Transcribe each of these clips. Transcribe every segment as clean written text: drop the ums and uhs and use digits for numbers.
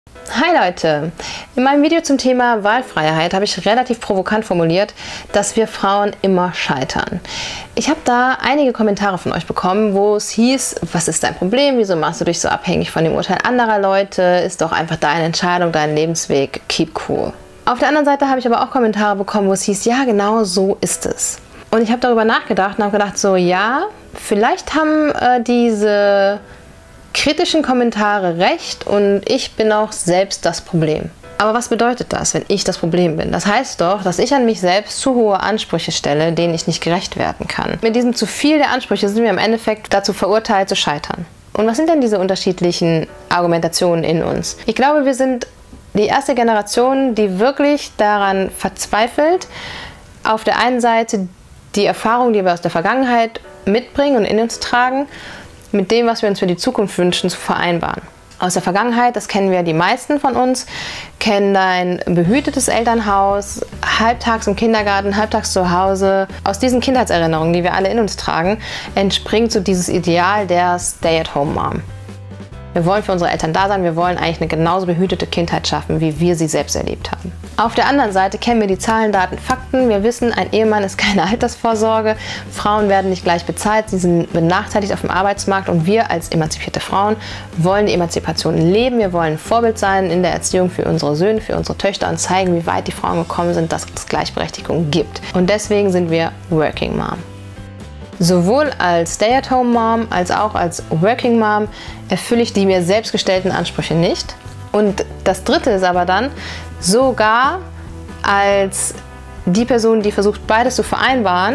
Hi Leute! In meinem Video zum Thema Wahlfreiheit habe ich relativ provokant formuliert, dass wir Frauen immer scheitern. Ich habe da einige Kommentare von euch bekommen, wo es hieß, was ist dein Problem, wieso machst du dich so abhängig von dem Urteil anderer Leute, ist doch einfach deine Entscheidung, dein Lebensweg, keep cool. Auf der anderen Seite habe ich aber auch Kommentare bekommen, wo es hieß, ja genau so ist es. Und ich habe darüber nachgedacht und habe gedacht, so ja, vielleicht haben diese kritischen Kommentare recht und ich bin auch selbst das Problem. Aber was bedeutet das, wenn ich das Problem bin? Das heißt doch, dass ich an mich selbst zu hohe Ansprüche stelle, denen ich nicht gerecht werden kann. Mit diesem zu viel der Ansprüche sind wir im Endeffekt dazu verurteilt zu scheitern. Und was sind denn diese unterschiedlichen Argumentationen in uns? Ich glaube, wir sind die erste Generation, die wirklich daran verzweifelt, auf der einen Seite die Erfahrung, die wir aus der Vergangenheit mitbringen und in uns tragen, mit dem, was wir uns für die Zukunft wünschen, zu vereinbaren. Aus der Vergangenheit, das kennen wir die meisten von uns, kennen ein behütetes Elternhaus, halbtags im Kindergarten, halbtags zu Hause. Aus diesen Kindheitserinnerungen, die wir alle in uns tragen, entspringt so dieses Ideal der Stay-at-home-Mom. Wir wollen für unsere Eltern da sein, wir wollen eigentlich eine genauso behütete Kindheit schaffen, wie wir sie selbst erlebt haben. Auf der anderen Seite kennen wir die Zahlen, Daten, Fakten. Wir wissen, ein Ehemann ist keine Altersvorsorge, Frauen werden nicht gleich bezahlt, sie sind benachteiligt auf dem Arbeitsmarkt und wir als emanzipierte Frauen wollen die Emanzipation leben. Wir wollen ein Vorbild sein in der Erziehung für unsere Söhne, für unsere Töchter und zeigen, wie weit die Frauen gekommen sind, dass es Gleichberechtigung gibt. Und deswegen sind wir Working Mom. Sowohl als Stay-at-home-Mom als auch als Working Mom erfülle ich die mir selbst gestellten Ansprüche nicht. Und das Dritte ist aber dann, sogar als die Person, die versucht, beides zu vereinbaren,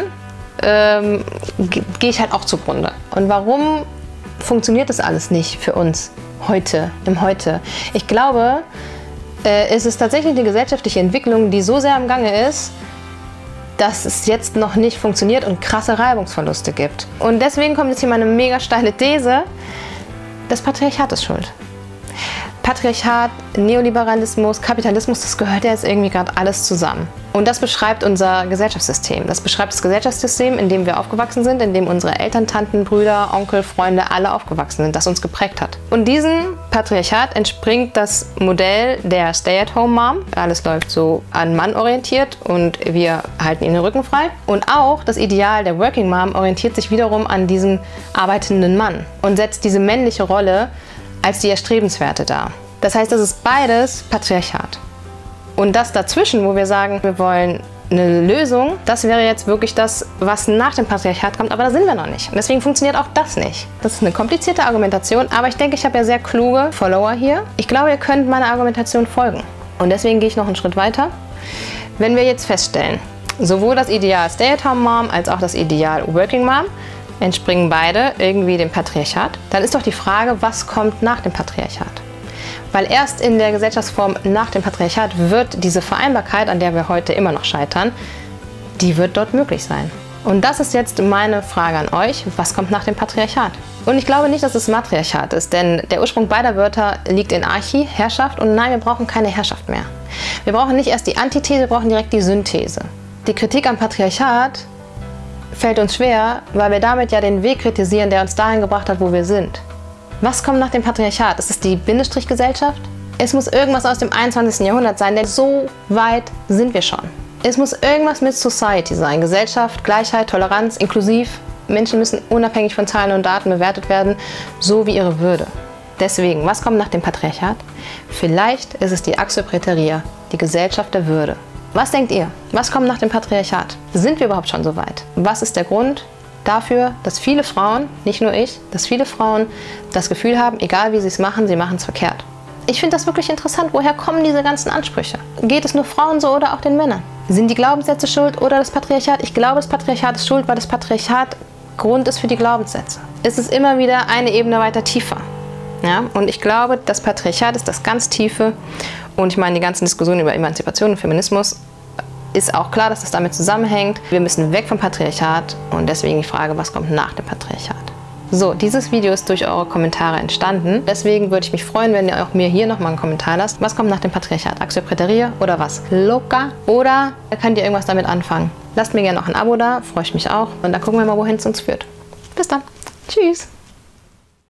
gehe ich halt auch zugrunde. Und warum funktioniert das alles nicht für uns heute, im Heute? Ich glaube, es ist tatsächlich eine gesellschaftliche Entwicklung, die so sehr im Gange ist, dass es jetzt noch nicht funktioniert und krasse Reibungsverluste gibt. Und deswegen kommt jetzt hier meine mega steile These, das Patriarchat ist schuld. Patriarchat, Neoliberalismus, Kapitalismus, das gehört ja jetzt irgendwie gerade alles zusammen. Und das beschreibt unser Gesellschaftssystem. Das beschreibt das Gesellschaftssystem, in dem wir aufgewachsen sind, in dem unsere Eltern, Tanten, Brüder, Onkel, Freunde alle aufgewachsen sind, das uns geprägt hat. Und diesem Patriarchat entspringt das Modell der Stay-at-home-Mom. Alles läuft so an Mann orientiert und wir halten ihnen den Rücken frei. Und auch das Ideal der Working Mom orientiert sich wiederum an diesem arbeitenden Mann und setzt diese männliche Rolle als die erstrebenswerte dar. Das heißt, das ist beides Patriarchat. Und das dazwischen, wo wir sagen, wir wollen eine Lösung, das wäre jetzt wirklich das, was nach dem Patriarchat kommt, aber da sind wir noch nicht. Und deswegen funktioniert auch das nicht. Das ist eine komplizierte Argumentation, aber ich denke, ich habe ja sehr kluge Follower hier. Ich glaube, ihr könnt meiner Argumentation folgen. Und deswegen gehe ich noch einen Schritt weiter. Wenn wir jetzt feststellen, sowohl das Ideal Stay-at-home-Mom als auch das Ideal Working Mom entspringen beide irgendwie dem Patriarchat, dann ist doch die Frage, was kommt nach dem Patriarchat? Weil erst in der Gesellschaftsform nach dem Patriarchat wird diese Vereinbarkeit, an der wir heute immer noch scheitern, die wird dort möglich sein. Und das ist jetzt meine Frage an euch, was kommt nach dem Patriarchat? Und ich glaube nicht, dass es Matriarchat ist, denn der Ursprung beider Wörter liegt in Archi, Herrschaft, und nein, wir brauchen keine Herrschaft mehr. Wir brauchen nicht erst die Antithese, wir brauchen direkt die Synthese. Die Kritik am Patriarchat fällt uns schwer, weil wir damit ja den Weg kritisieren, der uns dahin gebracht hat, wo wir sind. Was kommt nach dem Patriarchat? Ist es die Bindestrichgesellschaft? Es muss irgendwas aus dem 21. Jahrhundert sein, denn so weit sind wir schon. Es muss irgendwas mit Society sein. Gesellschaft, Gleichheit, Toleranz, inklusiv. Menschen müssen unabhängig von Zahlen und Daten bewertet werden, so wie ihre Würde. Deswegen, was kommt nach dem Patriarchat? Vielleicht ist es die Axio Praeterea, die Gesellschaft der Würde. Was denkt ihr? Was kommt nach dem Patriarchat? Sind wir überhaupt schon so weit? Was ist der Grund dafür, dass viele Frauen, nicht nur ich, dass viele Frauen das Gefühl haben, egal wie sie es machen es verkehrt? Ich finde das wirklich interessant. Woher kommen diese ganzen Ansprüche? Geht es nur Frauen so oder auch den Männern? Sind die Glaubenssätze schuld oder das Patriarchat? Ich glaube, das Patriarchat ist schuld, weil das Patriarchat Grund ist für die Glaubenssätze. Es ist immer wieder eine Ebene weiter tiefer. Ja? Und ich glaube, das Patriarchat ist das ganz Tiefe. Und ich meine, die ganzen Diskussionen über Emanzipation und Feminismus ist auch klar, dass das damit zusammenhängt. Wir müssen weg vom Patriarchat und deswegen die Frage, was kommt nach dem Patriarchat? So, dieses Video ist durch eure Kommentare entstanden. Deswegen würde ich mich freuen, wenn ihr auch mir hier nochmal einen Kommentar lasst. Was kommt nach dem Patriarchat? Axio Praeterea oder was? Loka? Oder könnt ihr irgendwas damit anfangen? Lasst mir gerne noch ein Abo da, freue ich mich auch. Und dann gucken wir mal, wohin es uns führt. Bis dann. Tschüss.